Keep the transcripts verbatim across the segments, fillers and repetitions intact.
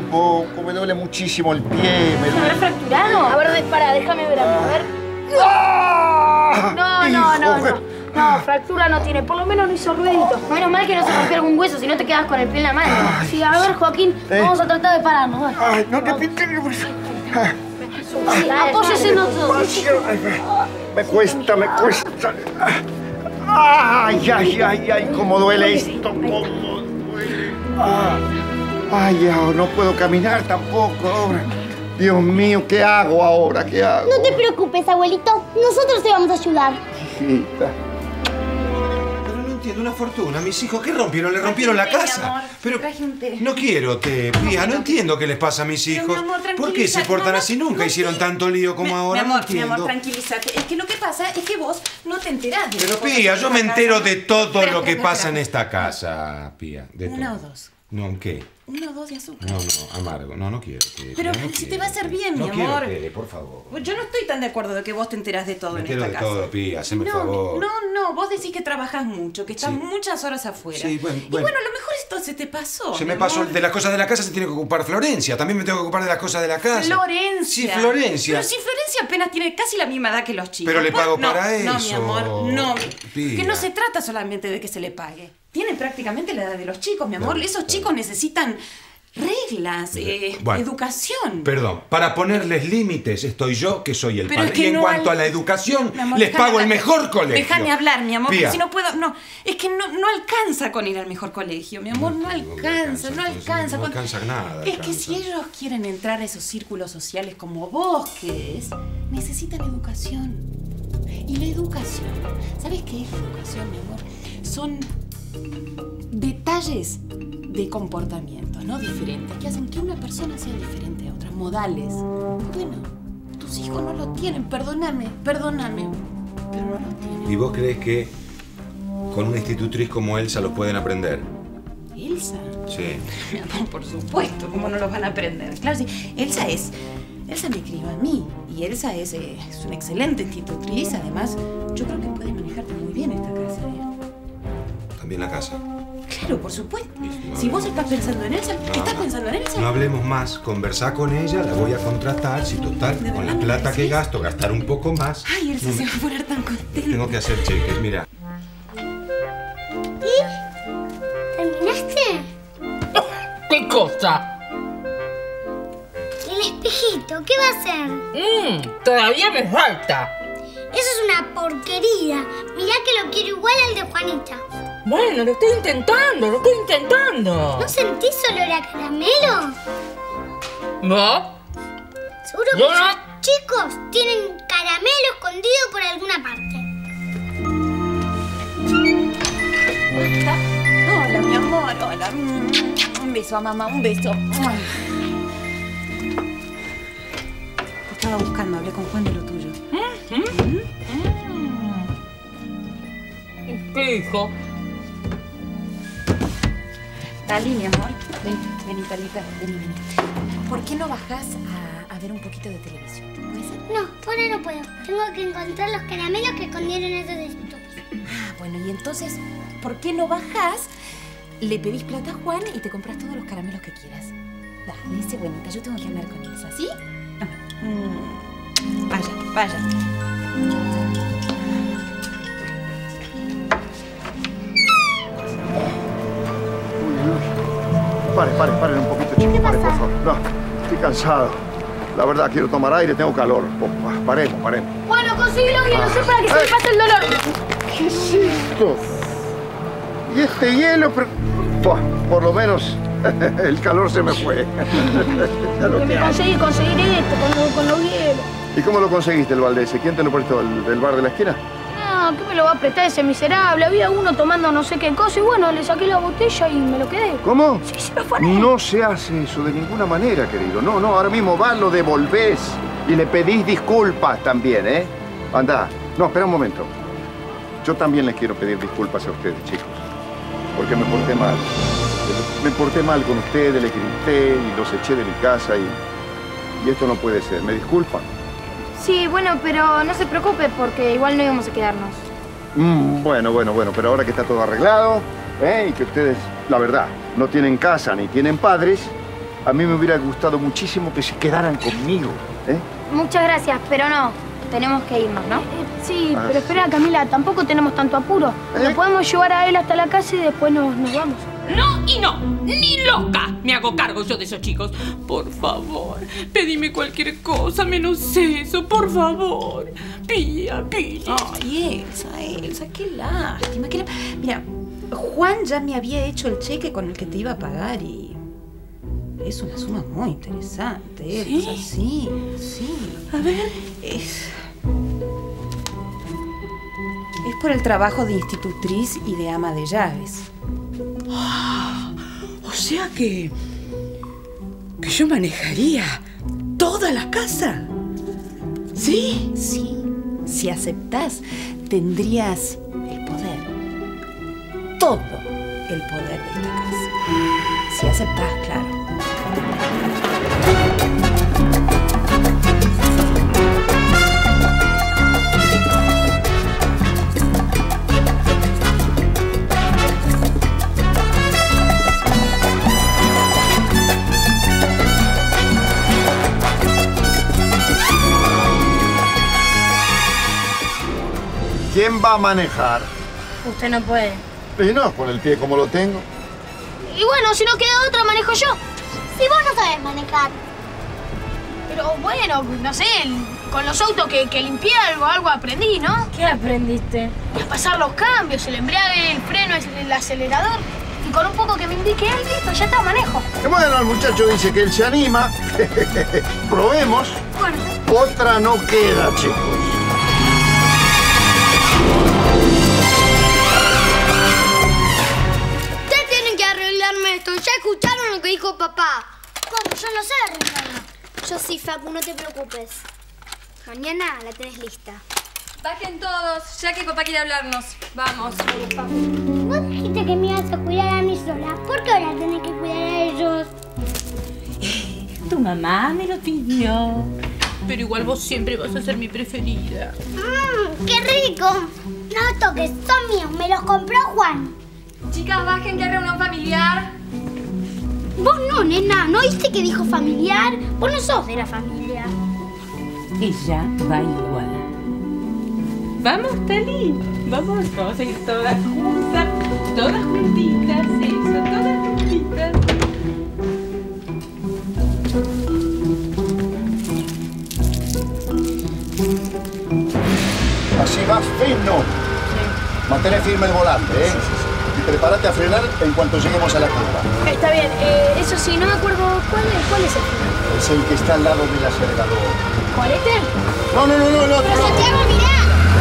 un poco, me duele muchísimo el pie. ¿Se habrá fracturado? A ver, para, déjame ver, a ver. ¡Ah! No, no, no, no. No, fractura no tiene, por lo menos no hizo ruidito. Menos mal que no se rompió algún hueso, si no te quedas con el pie en la mano. Ay. Sí, a ver, Joaquín, eh. vamos a tratar de pararnos. ¿Vale? Ay, no te pintes. Sí, apóyese en nosotros. Me cuesta, me cuesta. Ay, ay, ay, ay, cómo duele esto, cómo duele. Ay, ay, no puedo caminar tampoco. Dios mío, ¿qué hago ahora? ¿Qué hago? No te preocupes, abuelito. Nosotros te vamos a ayudar. Hijita. Pero no entiendo, una fortuna. Mis hijos, ¿qué rompieron? ¿Le rompieron la casa? Pero no quiero té, Pía. No entiendo qué les pasa a mis hijos. ¿Por qué se portan así? Nunca hicieron tanto lío como ahora. Mi amor, mi amor, tranquilízate. Es que lo que pasa es que vos no te enterás de Pero Pía, yo me entero de todo lo que pasa en esta casa, Pía. Una o dos. No, ¿qué? Uno o dos de azúcar. No, no, amargo. No, no quiero. Té, pero no si quiero, te va a hacer bien, no mi quiero, amor. Té, por favor. Yo no estoy tan de acuerdo de que vos te enterás de todo me en entero esta de casa. todo, Pía. Haceme el no, favor. No, no, vos decís que trabajás mucho, que estás sí. muchas horas afuera. Sí, bueno, y bueno. bueno, a lo mejor esto se te pasó. Se me pasó. De las cosas de la casa se tiene que ocupar Florencia. También me tengo que ocupar de las cosas de la casa. Florencia. Sí, Florencia. Pero si Florencia apenas tiene casi la misma edad que los chicos. Pero le pago no, para no, eso. No, mi amor, no. Pía. Que no se trata solamente de que se le pague. Tienen prácticamente la edad de los chicos, mi amor. Claro, Esos claro. chicos necesitan reglas, eh, bueno, educación. Perdón, para ponerles límites estoy yo, que soy el Pero padre. es que y en no cuanto al... a la educación, amor, les pago hablar. el mejor colegio. Déjame hablar, mi amor, Pía. porque si no puedo... No, es que no, no alcanza con ir al mejor colegio, mi amor, no, no alcanza, no alcanza. No con... alcanza nada. Es alcanza. que si ellos quieren entrar a esos círculos sociales como vos querés, necesitan educación. Y la educación, ¿sabes qué es la educación, mi amor? Son detalles de comportamientos, ¿no? Diferentes, que hacen que una persona sea diferente a otras, modales. Bueno, tus hijos no lo tienen, perdóname, perdóname, pero no lo tienen. ¿Y vos crees que con una institutriz como Elsa los pueden aprender? ¿Elsa? Sí. Mi amor, por supuesto, ¿cómo no los van a aprender? Claro, sí, Elsa es... Elsa me crió a mí, y Elsa es, eh, es una excelente institutriz, además, yo creo que puede manejarte muy bien esta casa, ¿eh? También la casa. Claro, por supuesto. No si vos estás pensando en Elsa, no, ¿estás no, pensando en Elsa? No hablemos más. Conversá con ella, la voy a contratar. Si total, con la plata que gasto, gastar un poco más. Ay, Elsa no se me... va a poner tan contenta. Tengo que hacer cheques, mira. ¿Y? ¿Terminaste? ¿Qué cosa? El espejito, ¿qué va a hacer? Mmm, todavía me falta. Eso es una porquería. Mirá que lo quiero igual al de Juanita. Bueno, lo estoy intentando, lo estoy intentando. ¿No sentís olor a caramelo? ¿No? Seguro que Yo esos no. chicos tienen caramelo escondido por alguna parte. Hola, mi amor, hola. Un beso a mamá, un beso. Te estaba buscando, hablé con Juan de lo tuyo. ¿Qué hijo? Tali, mi amor. Ven, vení, Talita, vení, vení. ¿Por qué no bajás a, a ver un poquito de televisión? ¿Puede ser? No, ahora no puedo. Tengo que encontrar los caramelos que escondieron esos estúpidos. Ah, bueno, y entonces, ¿por qué no bajás? Le pedís plata a Juan y te compras todos los caramelos que quieras. Dale, dice bonita, yo tengo que hablar con Elsa, ¿sí? Mm. Vaya, vaya. Pare, pare, pare un poquito, chicos. Pare, por favor. No, estoy cansado. La verdad, quiero tomar aire, tengo calor. Oh, paremos, paremos. Bueno, conseguí los hielos, sé para que se me pase el dolor. ¿Qué es esto? Y este hielo, pero... Buah, por lo menos el calor se me fue. Ya lo Que me que hago. conseguí conseguir esto con, los- con los hielos. ¿Y cómo lo conseguiste, el Valdés? ¿Quién te lo prestó? ¿El del bar de la esquina? No, ¿qué me lo va a prestar ese miserable? Había uno tomando no sé qué cosa y bueno, le saqué la botella y me lo quedé. ¿Cómo? Sí, se me fue a él. No se hace eso de ninguna manera, querido. No, no, ahora mismo vas, lo devolvés y le pedís disculpas también, ¿eh? Andá. No, espera un momento. Yo también les quiero pedir disculpas a ustedes, chicos. Porque me porté mal. Me porté mal con ustedes, les grité y los eché de mi casa y... Y esto no puede ser. ¿Me disculpan? Sí, bueno, pero no se preocupe porque igual no íbamos a quedarnos. Mm, bueno, bueno, bueno, pero ahora que está todo arreglado, ¿eh? Y que ustedes, la verdad, no tienen casa ni tienen padres, A mí me hubiera gustado muchísimo que se quedaran conmigo, ¿eh? Muchas gracias, pero no. Tenemos que irnos, ¿no? Eh, sí, Ah. pero espera, Camila, tampoco tenemos tanto apuro. ¿Eh? Lo podemos llevar a él hasta la casa y después nos, nos vamos. No y no, ni loca. Me hago cargo yo de esos chicos. Por favor, pedime cualquier cosa menos eso, por favor. Pía, pía. Ay, Elsa, Elsa, qué lástima. Qué lá- Mira, Juan ya me había hecho el cheque con el que te iba a pagar y... es una suma muy interesante, Elsa. Sí, sí. A ver. Es... es por el trabajo de institutriz y de ama de llaves. O sea que... que yo manejaría toda la casa. ¿Sí? Sí, si aceptás, tendrías el poder. Todo el poder de esta casa. Si aceptás, claro. ¿Quién va a manejar? Usted no puede. Y no, con el pie como lo tengo. Y bueno, si no queda otra, manejo yo. Si vos no sabés manejar. Pero bueno, no sé, con los autos que, que limpié algo, algo aprendí, ¿no? ¿Qué aprendiste? A pasar los cambios, el embrague, el freno, el acelerador. Y con un poco que me indique él, listo, ya está, manejo. Y bueno, el muchacho dice que él se anima. Probemos. Bueno. Otra no queda, chicos. Ustedes tienen que arreglarme esto. ¿Ya escucharon lo que dijo papá? ¿Cómo? Yo no sé arreglarlo. Yo sí, Facu, no te preocupes. Mañana la tenés lista. Bajen todos, ya que papá quiere hablarnos. Vamos. Vos dijiste que me ibas a cuidar a mí sola. ¿Por qué ahora tenés que cuidar a ellos? Tu mamá me lo pidió. Pero igual vos siempre vas a ser mi preferida. Mmm, qué rico. No toques, son míos. Me los compró Juan. Chicas, bajen que hay reunión familiar. Vos no, nena. ¿No oíste que dijo familiar? Vos no sos de la familia. Ella va igual. Vamos, Tali. Vamos, vamos a ir todas juntas. Todas juntitas, eso, todas juntitas. Así va fino. Mantén firme el volante, ¿eh? Y prepárate a frenar en cuanto lleguemos a la curva. Está bien, eh, eso sí, no me acuerdo cuál es, cuál es el freno. Es el que está al lado del acelerador. ¿Cuál este? No, no, no, no, no. ¡Pero no. Santiago, mirá!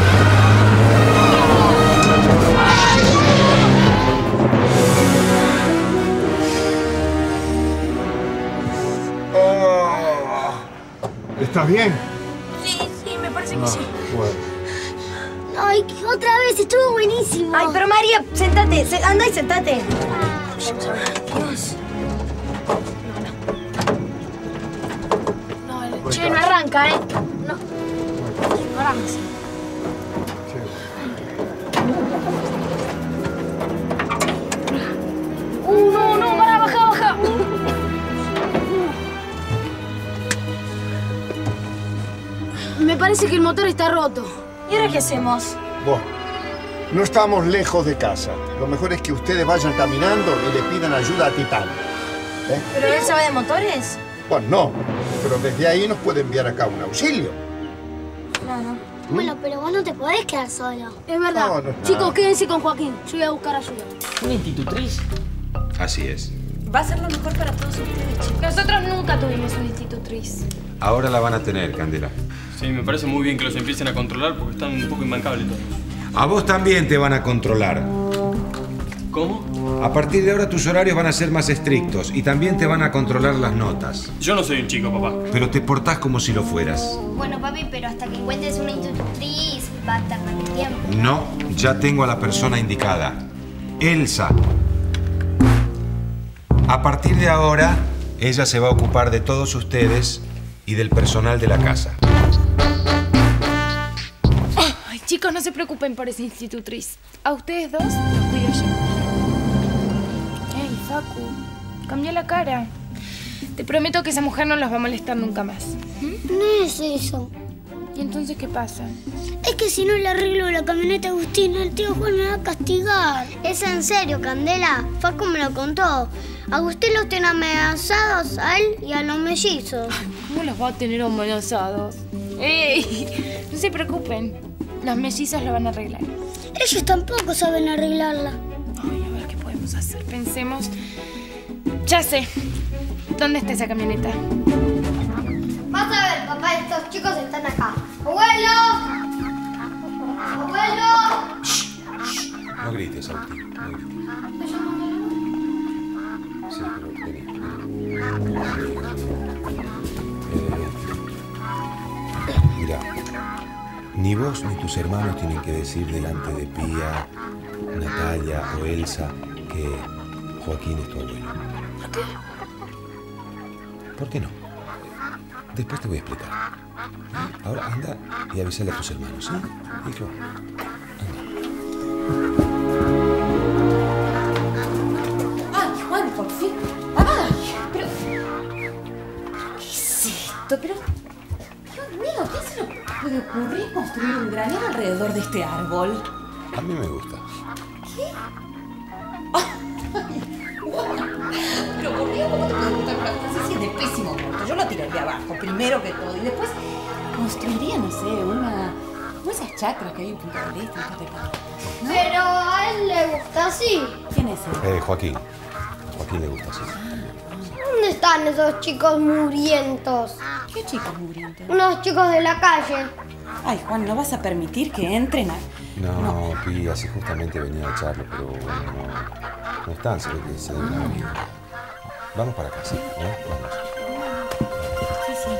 Oh. ¿Estás bien? Sí, sí, me parece que Ah, sí. bueno. Ay, que otra vez, estuvo buenísimo. Ay, pero María, sentate, se- anda y sentate. Dios. No, no, che, no arranca, ¿eh? No. No arranca. Uh, no, no, para, baja, baja. Me parece que el motor está roto. ¿Y ahora qué hacemos? Bueno, no estamos lejos de casa. Lo mejor es que ustedes vayan caminando y le pidan ayuda a Titán. ¿Eh? ¿Pero él sabe de motores? Bueno, no. Pero desde ahí nos puede enviar acá un auxilio. Claro. Bueno, pero vos no te podés quedar solo. Es verdad. No, no es Chicos, nada. quédense con Joaquín. Yo voy a buscar ayuda. Una institutriz. Así es. Va a ser lo mejor para todos ustedes, chicos. Nosotros nunca tuvimos una institutriz. Ahora la van a tener, Candela. Sí, me parece muy bien que los empiecen a controlar porque están un poco imbancables todos. A vos también te van a controlar. ¿Cómo? A partir de ahora tus horarios van a ser más estrictos y también te van a controlar las notas. Yo no soy un chico, papá. Pero te portás como si lo fueras. Bueno, papi, pero hasta que encuentres una institutriz va a tardar un tiempo. No, ya tengo a la persona indicada. Elsa. A partir de ahora, ella se va a ocupar de todos ustedes y del personal de la casa. Ay, chicos, no se preocupen por esa institutriz. A ustedes dos los cuido yo. Ey, Facu, cambié la cara. Te prometo que esa mujer no los va a molestar nunca más. No es eso. ¿Y entonces qué pasa? Es que si no le arreglo la camioneta a Agustín, el tío Juan me va a castigar. Es en serio, Candela. Facu me lo contó. Agustín los tiene amenazados a él y a los mellizos. ¿Cómo los va a tener amenazados? ¡Ey! No se preocupen. Los mellizos lo van a arreglar. Ellos tampoco saben arreglarla. Ay, a ver qué podemos hacer. Pensemos. Ya sé. ¿Dónde está esa camioneta? Vas a ver, papá, estos chicos están acá. ¡Abuelo! ¡Abuelo! Shh, shh. No grites, Agustín. No grites. Sí, pero vení, vení. Eh, mira, ni vos ni tus hermanos tienen que decir delante de Pía, Natalia o Elsa que Joaquín es tu abuelo. ¿Por qué? ¿Por qué no? Después te voy a explicar. Ahora anda y avísale a tus hermanos, ¿sí? Hijo, anda. ¡Ay, Juan, por fin! ¡Ay! Pero... ¿qué es esto? Pero... Dios mío, ¿qué se le puede ocurrir construir un granero alrededor de este árbol? A mí me gusta. ¿Qué? Pero por Dios, ¿cómo te puede gustar una cosa así? Es de pésimo gusto. Yo lo tiraría abajo, primero que todo. Y después construiría, no sé, una... como esas chacras que hay en Punta del Este, en Punta del Este, ¿no? Pero a él le gusta así. ¿Quién es él? Eh, Joaquín. Joaquín le gusta así. ¿Dónde están esos chicos mugrientos? ¿Qué chicos mugrientos? Unos chicos de la calle. Ay, Juan, ¿no vas a permitir que entren a...? No, No. Pi, así justamente venía a echarlo, pero bueno, no, no están, se ve que se deben haber ido. Vamos para casa, ¿eh? Vamos. Sí, sí.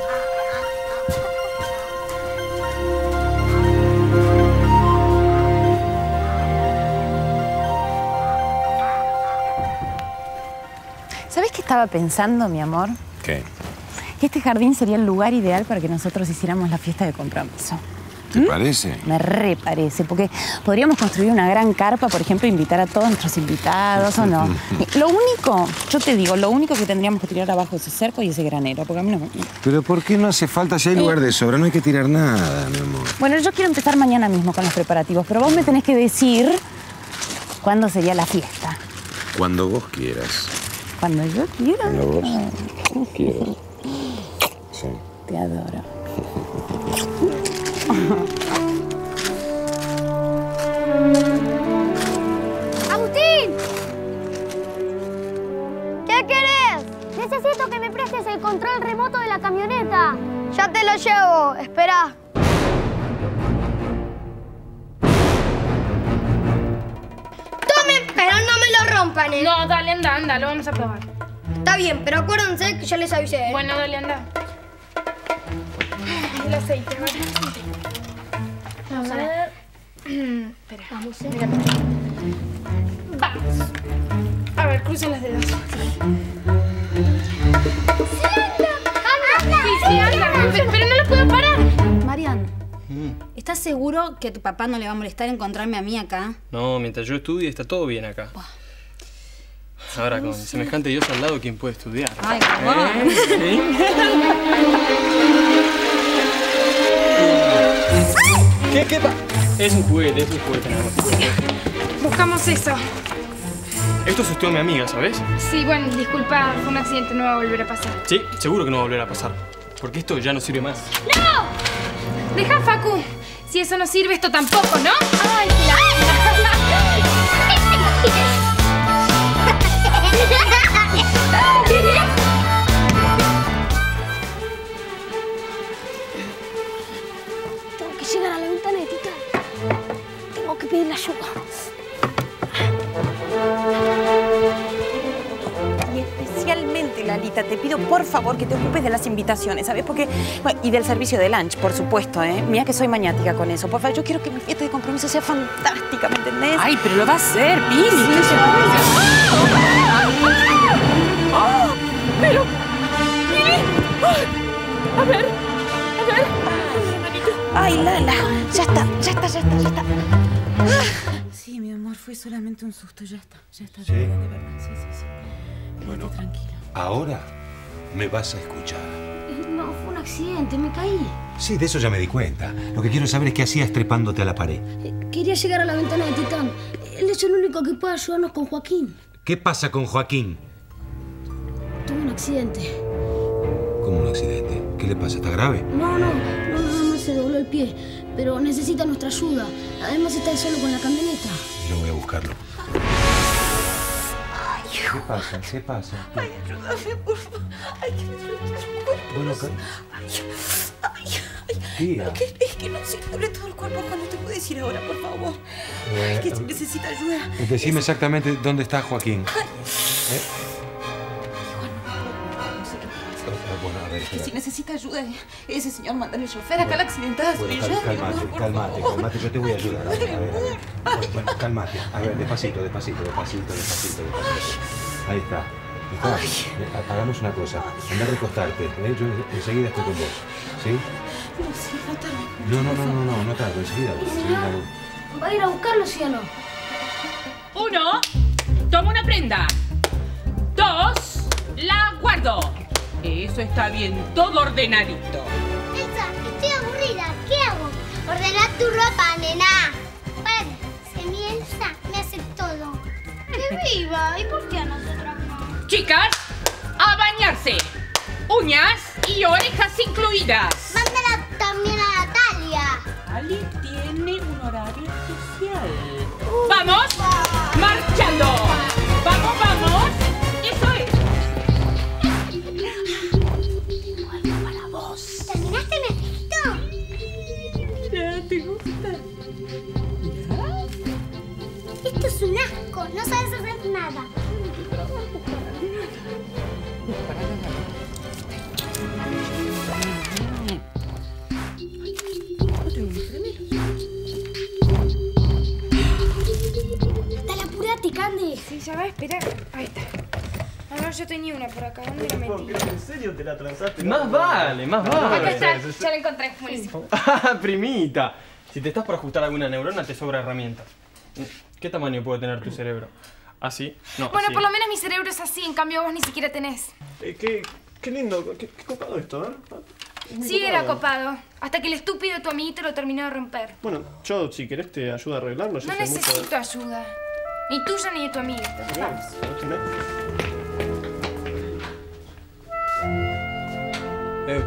¿Sabes qué estaba pensando, mi amor? ¿Qué? Que este jardín sería el lugar ideal para que nosotros hiciéramos la fiesta de compromiso. ¿Te ¿Mm? parece? Me re parece, porque podríamos construir una gran carpa, por ejemplo, e invitar a todos nuestros invitados, ¿o no? Lo único, yo te digo, lo único que tendríamos que tirar abajo es ese cerco y ese granero, porque a mí no me... Pero ¿por qué no hace falta? Si hay lugar de sobra, no hay que tirar nada, mi amor. Bueno, yo quiero empezar mañana mismo con los preparativos, pero vos me tenés que decir cuándo sería la fiesta. Cuando vos quieras. Cuando yo quiera. Cuando vos, vos quieras. Sí. Te adoro. ¡Agustín! ¿Qué querés? Necesito que me prestes el control remoto de la camioneta. Ya te lo llevo. Espera. ¡Tomen! Pero no me lo rompan, ¿eh? No, dale, anda, anda, lo vamos a probar. Está bien, pero acuérdense que ya les avisé, ¿eh? Bueno, dale, anda. El aceite, ¿vale? Vamos a ver. Espera. Vamos, ¿eh? Mira. Vamos. A ver, crucen los dedos. ¡Sí, anda! Sí, sí, anda. Pero, pero no lo puedo parar. Marian, ¿estás seguro que a tu papá no le va a molestar encontrarme a mí acá? No, mientras yo estudie está todo bien acá. Ahora, con semejante Dios al lado, ¿quién puede estudiar? Ay, papá. ¿Eh? ¿Sí? ¿Qué, qué pa? Es un juguete, es un juguete nada más. Buscamos eso. Esto asustó a mi amiga, ¿sabes? Sí, bueno, disculpa, fue un accidente, no va a volver a pasar. Sí, seguro que no va a volver a pasar. Porque esto ya no sirve más. ¡No! Deja, Facu. Si eso no sirve, esto tampoco, ¿no? ¡Ay, la... Tengo que llegar a la ventana de Titán. Tengo que pedirle ayuda. Y especialmente, Lalita, te pido por favor que te ocupes de las invitaciones, ¿sabes? Porque, bueno, y del servicio de lunch, por supuesto, ¿eh? Mira que soy maniática con eso. Por favor, yo quiero que mi fiesta de compromiso sea fantástica, ¿me entendés? Ay, pero lo va a hacer, Pili. Sí, ¡Oh! Pero... ¡Pili! ¡Ay! A ver, a ver. Ay, Lala. Ya está, ya está, ya está, ya está. Sí, mi amor, fue solamente un susto. Ya está, ya está. ¿Sí? De verdad, de verdad. Sí, sí, sí. Bueno, tranquila. ahora me vas a escuchar. No, fue un accidente, me caí. Sí, de eso ya me di cuenta. Lo que quiero saber es qué hacías trepándote a la pared. Quería llegar a la ventana de Titán. Él es el único que puede ayudarnos con Joaquín. ¿Qué pasa con Joaquín? Tuvo un accidente. ¿Cómo un accidente? ¿Qué le pasa? ¿Está grave? No, no, no, nada más se dobló el pie. Pero necesita nuestra ayuda. Además está él solo con la camioneta. Yo voy a buscarlo. ¿Qué pasa? ¿Qué pasa? Ay, ayúdame, por favor. Ay, que me duele el cuerpo. Bueno, no sé. Ay, ay, ay. Tía. Es que, es que no sé, me duele todo el cuerpo. ¿Cuándo te puedo decir ahora, por favor? Eh, Es que si necesita ayuda. Decime exactamente dónde está Joaquín. Ay. ¿Eh? Bueno, a ver, Es que espera. si necesita ayuda, ese señor manda al chofer acá al accidentado. Bueno, Soy cal- yo, mi cálmate, amor, por cálmate, favor. cálmate, yo te voy a ayudar. A ver, a ver, a ver. Bueno, bueno, cálmate. A ver, despacito, despacito, despacito, despacito, despacito. Ahí está. Está. Eh, Hagamos una cosa. Anda a recostarte. ¿eh? Yo enseguida estoy con vos. ¿Sí? Pero sí, no tarde. No, no, no, no, no, no tardo. Enseguida voy. enseguida voy. ¿Va a ir a buscarlo, sí o no? Uno, toma una prenda. Dos, la guardo. Eso está bien, todo ordenadito. Elsa, estoy aburrida. ¿Qué hago? Ordenar tu ropa, nena. Párate. Si mi Elsa me hace todo. ¡Qué viva! ¿Y por qué a nosotros no? Chicas, a bañarse. Uñas y orejas incluidas. Mándala también a Natalia. Ali tiene un horario especial. ¡Vamos! ¡Marchando! ¡Vamos, vamos! ¡Eso es! Algo para vos. ¿Terminaste mi escrito? Ya, ¿te gusta? Esto es un asco. No sabes hacer nada. Dale, apurate, Candy. Sí, ya va, espera. Ahí está. A ver, yo tenía una por acá. ¿Dónde la metí? ¿En serio te la transaste? Más vale, más Acá vale. está, ya la encontré. Buenísimo. Ah, primita. Si te estás por ajustar alguna neurona, te sobra herramienta. ¿Qué tamaño puede tener tu cerebro? ¿Así? No, Bueno, así. por lo menos mi cerebro es así, en cambio vos ni siquiera tenés. Eh, qué, qué lindo, qué, qué copado esto, ¿eh? Es muy Sí, era copado. Hasta que el estúpido de tu amiguito lo terminó de romper. Bueno, yo si querés te ayudo a arreglarlo. Yo No sé mucho de- necesito ayuda. Ni tuya ni de tu amiguito. Vamos. Ok, ¿no? Eh,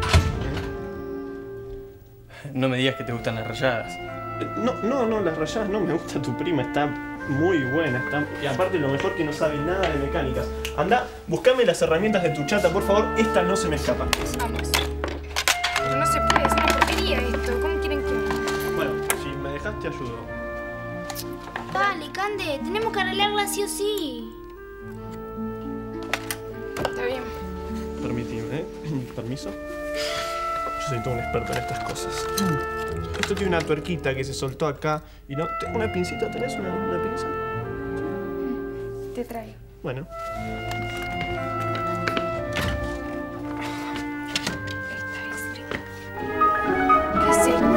No me digas que te gustan las rayadas. No, no, no, las rayadas no me gusta tu prima, está muy buena. Está... Y aparte lo mejor que no sabe nada de mecánicas. Anda, buscame las herramientas de tu chata, por favor, esta no se me escapa. Vamos. Pero no se puede, es una porquería esto. ¿Cómo quieren que haga? Bueno, si me dejas te ayudo. Dale, Cande, tenemos que arreglarla sí o sí. Está bien. Permitime, ¿eh? Permiso. Yo soy todo un experto en estas cosas. Esto tiene una tuerquita que se soltó acá y no... ¿Tengo una pincita? ¿Tenés una, una pinza? Te traigo. Bueno. ¿Qué es esto?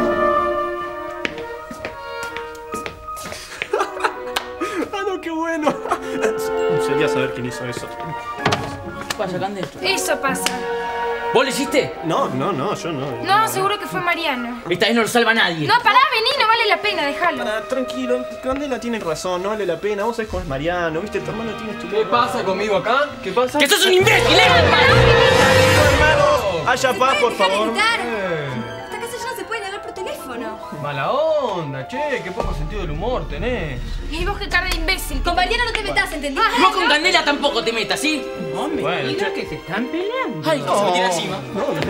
¡Ah, no, qué bueno! Sería saber quién hizo eso. Vaya, Cande. Eso pasa. ¿Vos lo hiciste? No, no, no, yo no. No, seguro que fue Mariano. Esta vez no lo salva nadie. No, pará, vení, no vale la pena, déjalo. Pará, tranquilo, Candela tiene razón, no vale la pena. Vos sabés cómo es Mariano, ¿viste? Tu hermano tiene tu... ¿Qué pasa conmigo acá? ¿Qué pasa? ¡Que sos un imbécil, eh! hermano! ¡Haya paz, por favor! Esta casa ya no se pueden hablar por teléfono. Mala onda, che, qué poco sentido del humor tenés. Y vos qué cara de imbécil. Con Mariano no te metas, ¿entendiste? Vos con Candela tampoco te metas, ¿sí? No me Bueno, digas che. que se están peleando. Ay, que se me tira encima.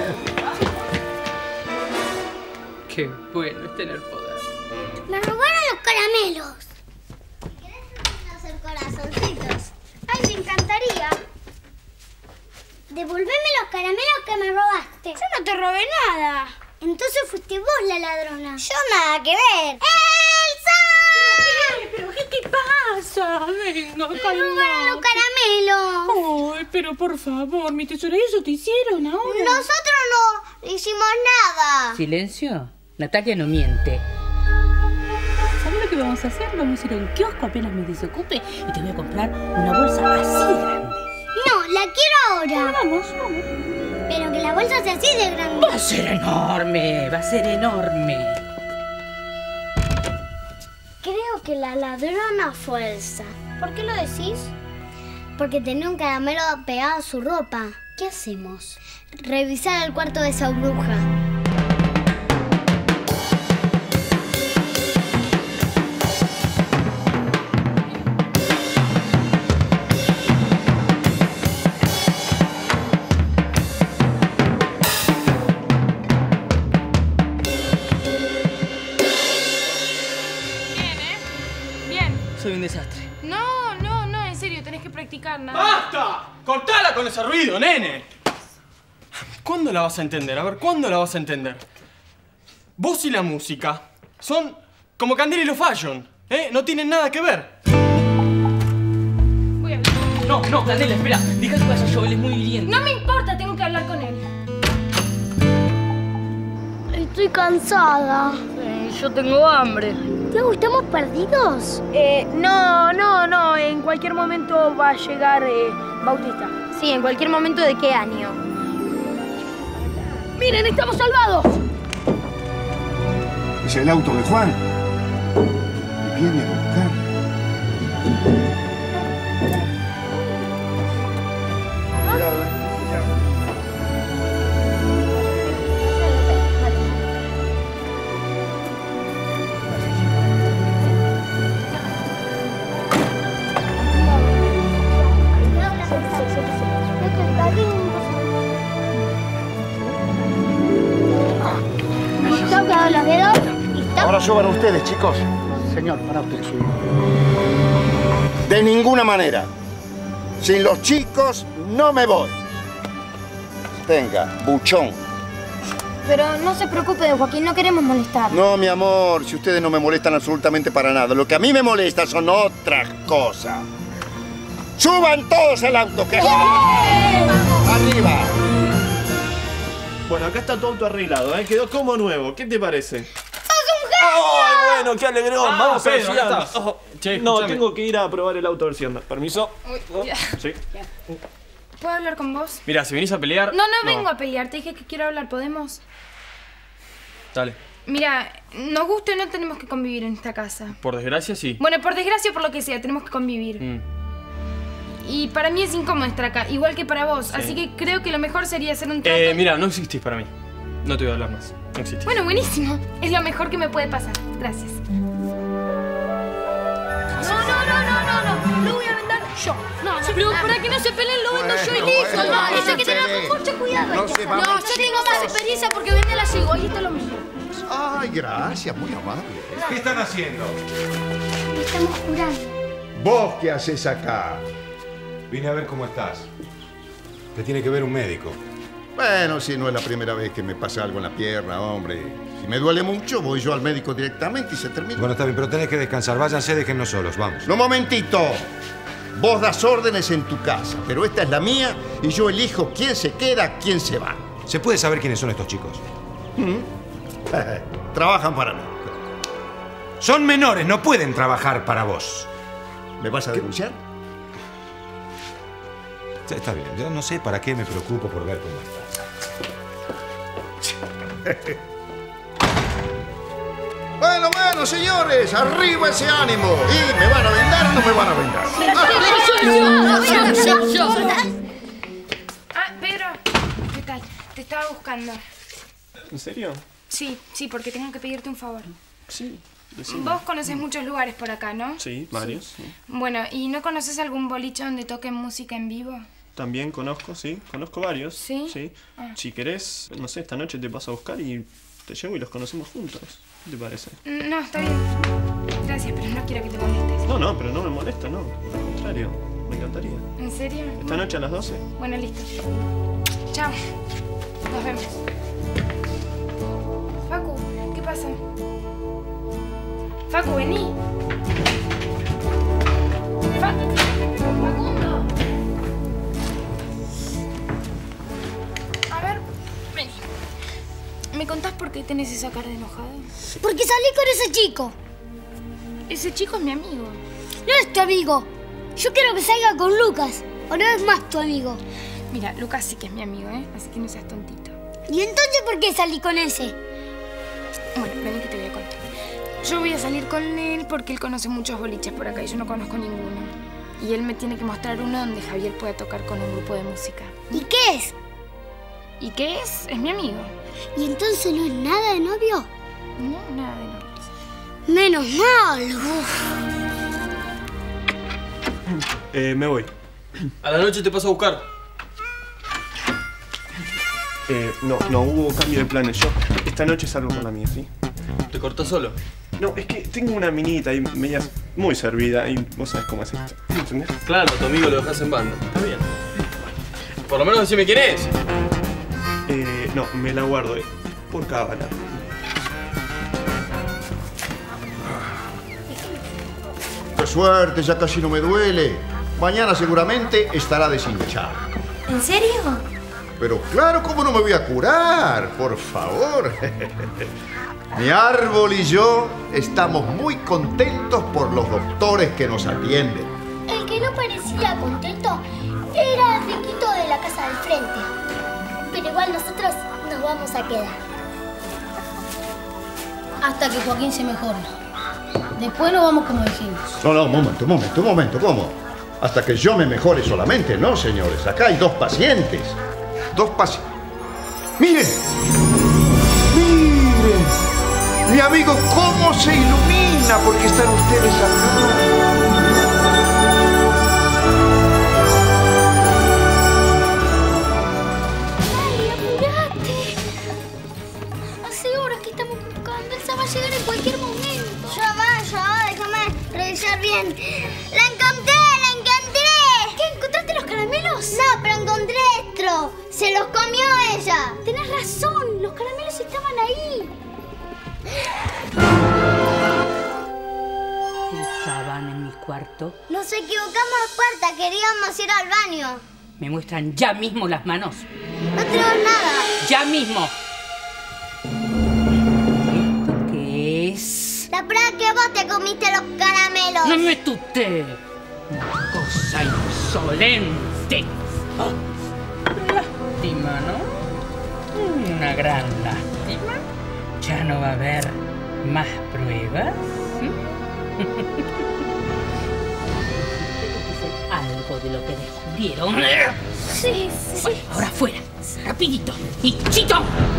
Qué bueno es tener poder. Me robaron los caramelos. ¿Querés hacer corazoncitos? Ay, me encantaría. Devolveme los caramelos que me robaste. Yo no te robé nada. Entonces fuiste vos la ladrona. Yo nada que ver. ¡Elsa! ¿Pero qué te pasa? Venga, Me robaron los caramelos. Ay, pero por favor, mi tesoro, eso te hicieron ahora. Nosotros no hicimos nada. ¿Silencio? Natalia no miente. ¿Sabes lo que vamos a hacer? Vamos a ir a un kiosco apenas me desocupe y te voy a comprar una bolsa así de grande. No, la quiero ahora. Vamos, vamos. Pero que la bolsa sea así de grande. Va a ser enorme, va a ser enorme. Creo que la ladrona fue Elsa. ¿Por qué lo decís? Porque tenía un caramelo pegado a su ropa. ¿Qué hacemos? Revisar el cuarto de esa bruja. Soy un desastre. No, no, no, en serio, tenés que practicar nada. ¡Basta! ¡Cortala con ese ruido, nene! ¿Cuándo la vas a entender? A ver, ¿cuándo la vas a entender? Vos y la música son como Candela y los Fashion, ¿eh? No tienen nada que ver. Voy a hablar. No, no, Candela, espera. Deja que vaya yo, él es muy hiriente. No me importa, tengo que hablar con él. Estoy cansada. Eh, yo tengo hambre. Tiago, ¿estamos perdidos? Eh, no, no, no. En cualquier momento va a llegar eh, Bautista. Sí, en cualquier momento. ¿De qué año? ¡Miren, estamos salvados! Es el auto de Juan. Y viene a buscar. Cuidado, eh. Los dedos. Ahora suban ustedes, chicos. Señor, para usted. De ninguna manera. Sin los chicos no me voy. Venga, buchón. Pero no se preocupe, Joaquín, no queremos molestar. No, mi amor, si ustedes no me molestan absolutamente para nada. Lo que a mí me molesta son otras cosas. ¡Suban todos el auto! ¡Que ¡Arriba! Bueno, acá está tu auto arreglado, ¿eh? Quedó como nuevo. ¿Qué te parece? ¡Sos un genio! ¡Ay, bueno, qué alegrón! Ah, Vamos a ver Pedro, si acá anda. estás. Oh, Che, no, escuchame. tengo que ir a probar el auto a ver si anda. ¿Permiso? Uy, Oh, ya. Sí. ¿Puedo hablar con vos? Mira, si venís a pelear... No, no vengo a pelear. Te dije que quiero hablar. ¿Podemos? Dale. Mira, nos gusta o no tenemos que convivir en esta casa. Por desgracia, sí. Bueno, por desgracia o por lo que sea, tenemos que convivir. Mm. Y para mí es incómodo estar acá, igual que para vos. Sí. Así que creo que lo mejor sería hacer un trato. Eh, mira, no existís para mí. No te voy a hablar más. No existís. Bueno, buenísimo. Es lo mejor que me puede pasar. Gracias. No, no, no, no, no, no. Lo voy a vender yo. No, pero para que no se peleen, lo vendo yo y listo. bueno, No, no eso hay que se tener peleen. mucho cuidado. No hay que se hacer. van No, a- yo tengo más experiencia porque vendí la llego. Ahí está lo mismo. Ay, gracias, muy amable. ¿Qué están haciendo? Estamos curando. ¿Vos qué haces acá? Vine a ver cómo estás. Te tiene que ver un médico. Bueno, si no es la primera vez que me pasa algo en la pierna, hombre. Si me duele mucho, voy yo al médico directamente y se termina. Bueno, está bien, pero tenés que descansar. Váyanse, déjennos solos, vamos. No, momentito. Vos das órdenes en tu casa, pero esta es la mía y yo elijo quién se queda, quién se va. ¿Se puede saber quiénes son estos chicos? Trabajan para mí. Son menores, no pueden trabajar para vos. ¿Me vas a denunciar? Ya está bien, yo no sé para qué me preocupo por ver cómo estás. Bueno, bueno, señores, arriba ese ánimo. ¿Y me van a vendar o no me van a vendar? Ah, Pedro. ¿Qué tal? Te estaba buscando. ¿En serio? Sí, sí, porque tengo que pedirte un favor. Sí, decime. Vos conoces muchos lugares por acá, ¿no? Sí, varios. Sí. Bueno, ¿y no conoces algún boliche donde toquen música en vivo? También conozco, sí. Conozco varios. ¿Sí? Sí. Ah. Si querés, no sé, esta noche te paso a buscar y te llevo y los conocemos juntos. ¿Qué te parece? Mm, No, está bien. Gracias, pero no quiero que te molestes. No, no, pero no me molesta, no. Al contrario, me encantaría. ¿En serio? ¿Esta noche a las doce? Bueno, listo. Chao. Nos vemos. Facu, ¿qué pasa? Facu, vení. Facu. Facundo. A ver, vení. ¿Me contás por qué tenés esa cara de enojada? Porque salí con ese chico. Ese chico es mi amigo. No es tu amigo. Yo quiero que salga con Lucas. ¿O no es más tu amigo? Mira, Lucas sí que es mi amigo, ¿eh? Así que no seas tontito. ¿Y entonces por qué salí con ese? Bueno, vení que te voy a contar. Yo voy a salir con él porque él conoce muchos boliches por acá y yo no conozco ninguno. Y él me tiene que mostrar uno donde Javier pueda tocar con un grupo de música. ¿Y qué es? ¿Y qué es? Es mi amigo. ¿Y entonces no es nada de novio? No, nada de novio. Menos mal. Uf. Eh, me voy. A la noche te paso a buscar. Eh, no, no hubo cambio de planes. Yo esta noche salgo con la mía, ¿sí? ¿Te cortás solo? No, es que tengo una minita y media muy servida y vos sabés cómo es esto. ¿Entendés? Claro, tu amigo lo dejás en banda. Está bien. Por lo menos decime quién es. Eh, no, me la guardo, eh. Por cábala. ¡Qué suerte! Ya casi no me duele. Mañana seguramente estará deshinchado. ¿En serio? Pero claro, ¿cómo no me voy a curar? Por favor. Mi árbol y yo estamos muy contentos por los doctores que nos atienden. El que no parecía contento era el riquito de la casa del frente. Pero igual nosotros nos vamos a quedar. Hasta que Joaquín se mejore. Después nos vamos como dijimos. No, no, un momento, un momento, un momento, ¿cómo? Hasta que yo me mejore solamente, ¿no, señores? Acá hay dos pacientes. Dos pacientes. ¡Miren! ¡Miren! Mi amigo, ¿cómo se ilumina? Porque están ustedes acá. ¡Ay, apurate! Hace horas que estamos buscando. Elsa va a llegar en cualquier momento. Ya va, ya va. Déjame revisar bien. ¡La encontré! ¡La encontré! ¿Qué? ¿Encontraste los caramelos? No, pero encontré esto. Se los comió ella. Tenés razón. Los caramelos estaban ahí. Estaban en mi cuarto. Nos equivocamos de puerta. Queríamos ir al baño. Me muestran ya mismo las manos. No tenemos nada. ¡Ya mismo! ¿Esto qué es? La prueba que vos te comiste los caramelos. ¡No me tuté! Una cosa insolente. Oh. Lástima, ¿no? Una gran lástima. Ya no va a haber más pruebas. Algo de lo que descubrieron. Sí, sí. Bueno, ahora fuera. Rapidito. Y chito.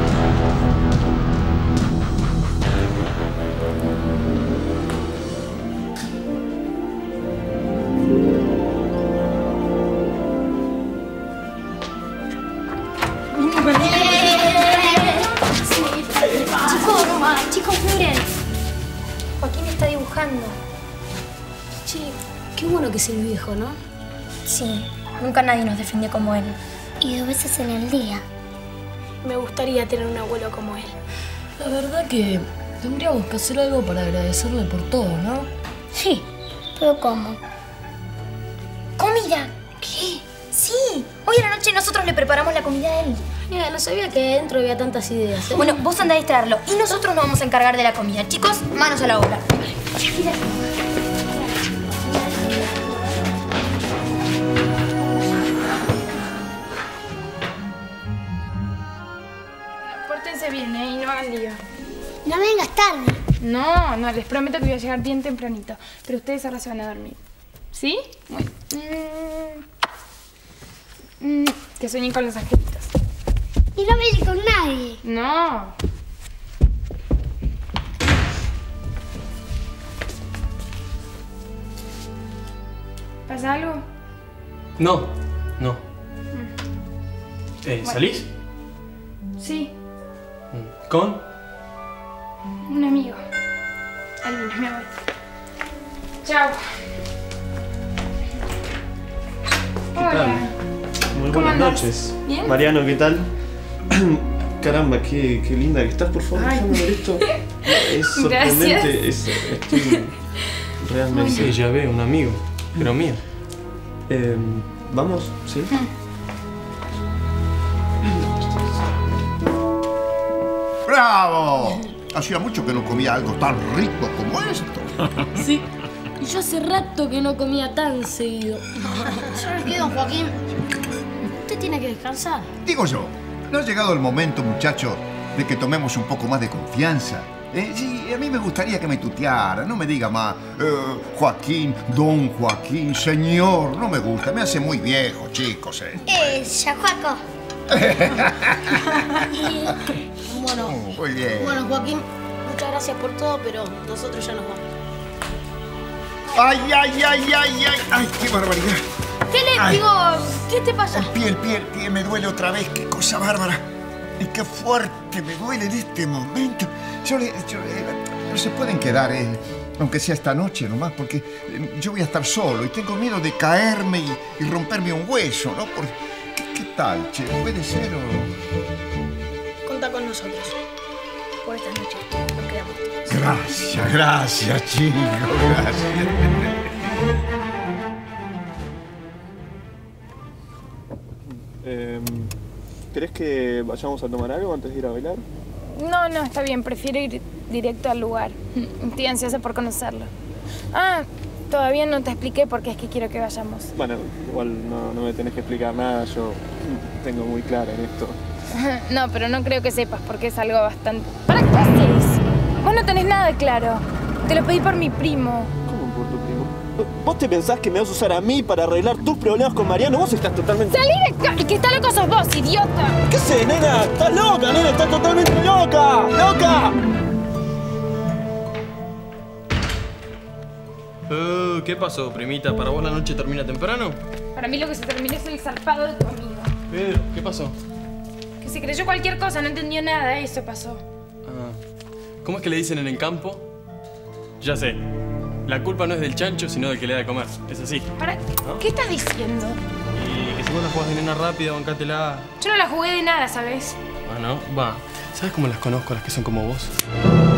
Chicos, chicos, miren. Joaquín está dibujando. Che, qué bueno que es el viejo, ¿no? Sí, nunca nadie nos defendió como él. Y dos veces en el día. Me gustaría tener un abuelo como él. La verdad que tendríamos que hacer algo para agradecerle por todo, ¿no? Sí, pero ¿cómo? ¿Comida? ¿Qué? Sí, hoy a la noche nosotros le preparamos la comida a él. Mira, no sabía que dentro había tantas ideas, ¿eh? Bueno, vos andá a distraerlo y nosotros nos vamos a encargar de la comida. Chicos, manos a la obra. Pórtense bien, ¿eh? Y no hagan lío. No vengas tarde. No, no, les prometo que voy a llegar bien tempranito. Pero ustedes ahora se van a dormir. ¿Sí? Bueno. Mm. Mm. Que sueñen con los angelitos. Y no me con nadie. No. ¿Pasa algo? No, no. Eh, Bueno. ¿Salís? Sí, ¿Con? un amigo. Alvina, me voy. Chao. Hola. Muy ¿Cómo buenas andás? noches. ¿Bien? Mariano, ¿qué tal? Caramba, qué, qué linda que estás, por favor. Ay. Déjame ver esto. Es sorprendente. Es, estoy realmente. Sí, ya veo, un amigo, pero mío. Eh, ¿Vamos? ¿Sí? ¡Bravo! Hacía mucho que no comía algo tan rico como esto. Sí. Y yo hace rato que no comía tan seguido. ¿Sabes qué, don Joaquín? usted tiene que descansar. Digo yo, ¿no ha llegado el momento, muchachos, de que tomemos un poco más de confianza? Eh, sí, a mí me gustaría que me tuteara, no me diga más eh, Joaquín, don Joaquín, señor. No me gusta, me hace muy viejo, chicos. Eh, Eh, ya, Juaco. Bueno, muy bien. bueno, Joaquín, muchas gracias por todo, pero nosotros ya nos vamos. ¡Ay, ay, ay, ay, ay! ¡Ay, qué barbaridad! ¿Qué le Ay. digo? ¿Qué te pasa? El pie, el pie, el pie me duele otra vez. ¡Qué cosa bárbara! Y qué fuerte me duele en este momento. Yo le, yo, eh, no se pueden quedar, eh, aunque sea esta noche nomás, porque eh, yo voy a estar solo y tengo miedo de caerme y, y romperme un hueso, ¿no? Por, ¿qué, ¿Qué tal, che? ¿Puede ser o...? Contá con nosotros. Por esta noche nos quedamos todos. Gracias, gracias, chico, gracias. Eh, ¿Crees que vayamos a tomar algo antes de ir a bailar? No, no, está bien. Prefiero ir directo al lugar. Estoy ansiosa por conocerlo. Ah, todavía no te expliqué por qué es que quiero que vayamos. Bueno, igual no, no me tenés que explicar nada, yo tengo muy claro en esto. No, pero no creo que sepas porque es algo bastante... ¿Para qué haces? Vos no tenés nada claro. Te lo pedí por mi primo. ¿Cómo por tu primo? ¿Vos te pensás que me vas a usar a mí para arreglar tus problemas con Mariano? Vos estás totalmente... ¡Salí de acá! El que está loco sos vos, idiota. ¿Qué sé, nena? ¡Estás loca, nena! ¡Estás totalmente loca! ¡Loca! Uh, ¿Qué pasó, primita? ¿Para vos la noche termina temprano? Para mí lo que se terminó es el zarpado de tu amigo. Pedro, ¿qué pasó? Que se creyó cualquier cosa, no entendió nada, eso pasó. Ah, ¿cómo es que le dicen en el campo? Ya sé. La culpa no es del chancho, sino del que le da de comer. Es así. ¿Para ¿No? qué estás diciendo? Y que si vos la jugás de nena rápida, bancátela. Yo no la jugué de nada, ¿sabes? Ah, ¿no? Va. ¿Sabes cómo las conozco, las que son como vos?